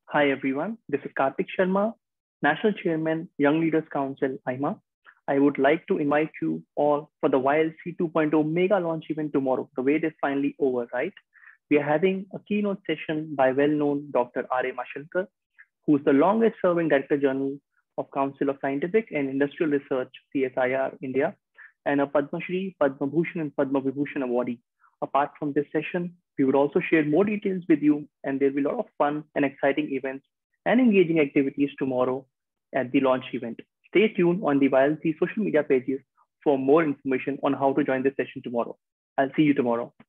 Hi everyone, this is Karthik Sharma, National Chairman, Young Leaders Council, IMA. I would like to invite you all for the YLC 2.0 mega launch event tomorrow. The wait is finally over, right? We are having a keynote session by well-known Dr. R.A. Mashelkar, who is the longest serving Director General of Council of Scientific and Industrial Research, CSIR India, and a Padma Shri, Padma Bhushan, and Padma Vibhushan awardee. Apart from this session, we would also share more details with you, and there will be a lot of fun and exciting events and engaging activities tomorrow at the launch event. Stay tuned on the YLC social media pages for more information on how to join this session tomorrow. I'll see you tomorrow.